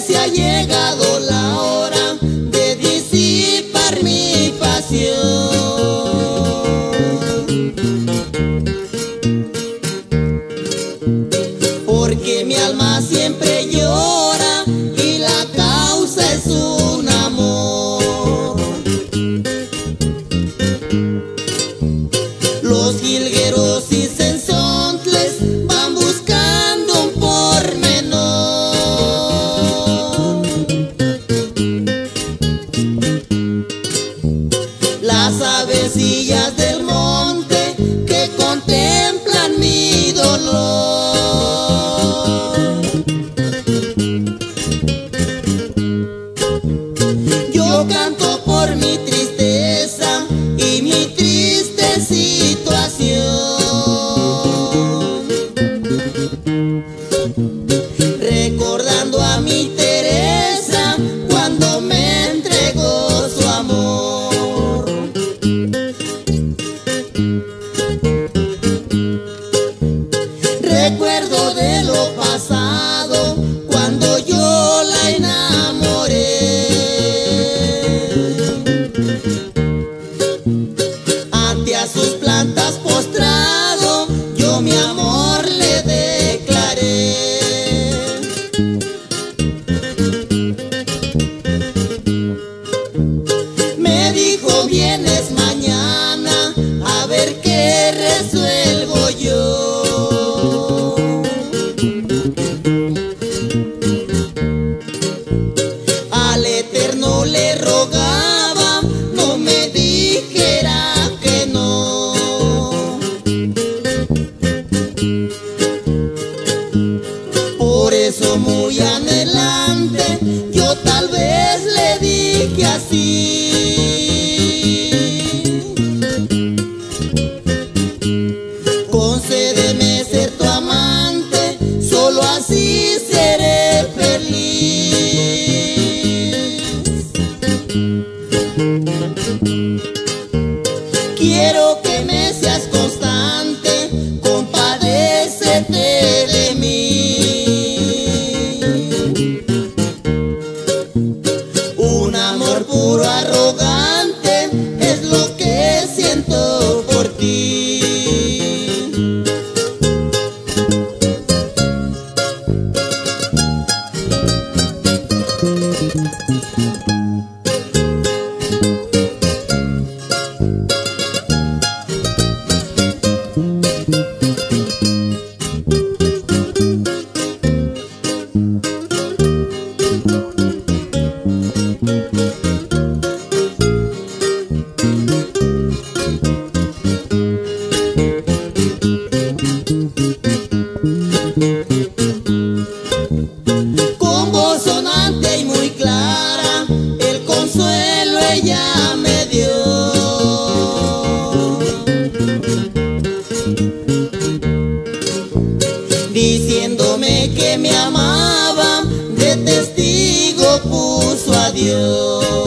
se ha llegado la hora de disipar mi pasión. Porque mi alma siempre llora y la causa es un amor. Los jilgueros y sensontles van buscando un pormenor. Las avecillas del monte que contemplan mi dolor. Yo canto por mi tristeza y mi triste situación. Recordando a mi Teresa cuando me entregó su amor. Recuerdo de lo pasado cuando yo la enamoré. Ante a sus plantas postrado yo mi amor le declaré. Me dijo vienes mañana a ver qué resuelvo yo. Al Eterno le rogaba no me dijera que no. Por eso muy adelante yo tal vez le dije así. Concédeme ser tu amante, solo así seré feliz. Quiero que me seas constante, compadécete de mí. Un amor puro arrogante es lo que siento por ti. Con voz sonante y muy clara, el consuelo ella me dio. Diciéndome que me amaba, de testigo puso a Dios.